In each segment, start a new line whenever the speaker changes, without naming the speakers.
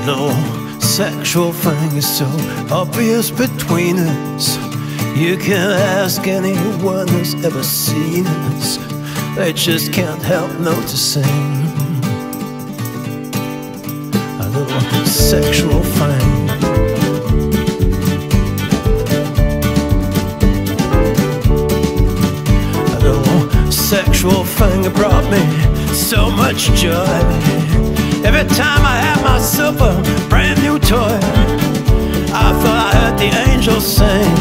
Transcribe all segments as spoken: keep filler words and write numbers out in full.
little sexual thing is so obvious between us. You can ask anyone who's ever seen us, they just can't help noticing a little sexual thing. A little sexual thing that brought me so much joy. Every time I had myself a brand new toy, I thought I heard the angels sing.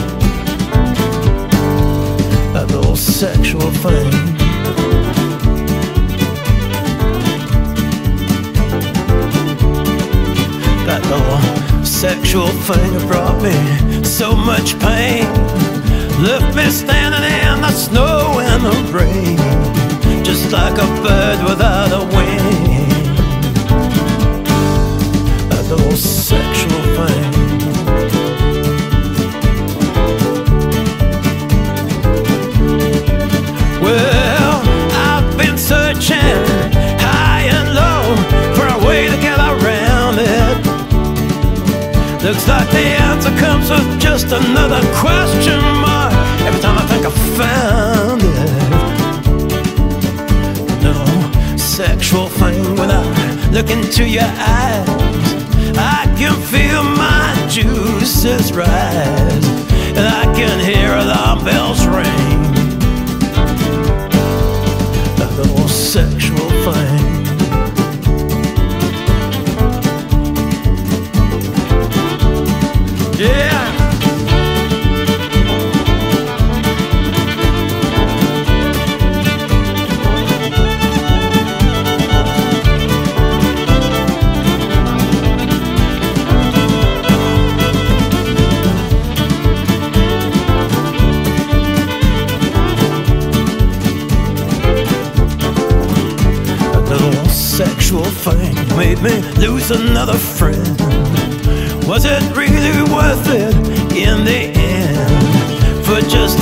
That little sexual thing. That little sexual thing that brought me so much pain, left me standing in the snow and the rain, just like a bird without a wing. That little sexual thing. Well, I've been searching high and low for a way to get around it. Looks like the answer comes with just another question mark every time I think I found it. No sexual thing without looking to your eyes. I can feel my juices rise, and I can hear alarm bells ring. That little sexual thing. Yeah. Sexual thing made me lose another friend. Was it really worth it in the end? For just